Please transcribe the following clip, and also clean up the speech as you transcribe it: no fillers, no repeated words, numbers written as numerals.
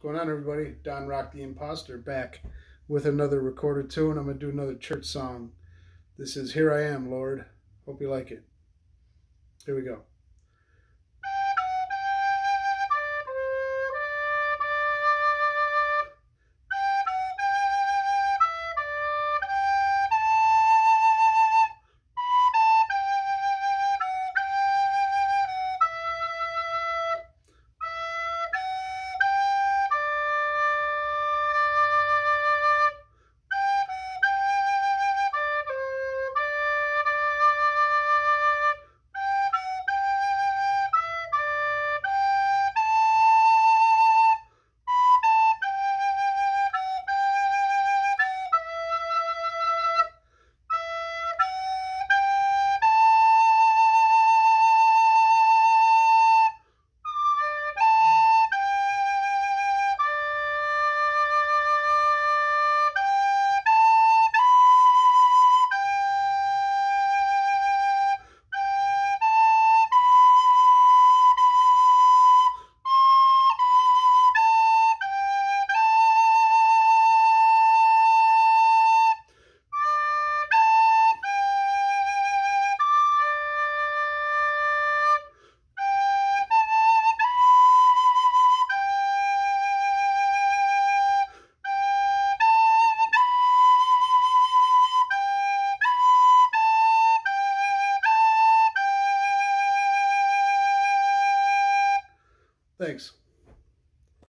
going on, everybody? Don Rock the Imposter back with another recorded tune. I'm going to do another church song. This is Here I Am, Lord. Hope you like it. Here we go. Thanks.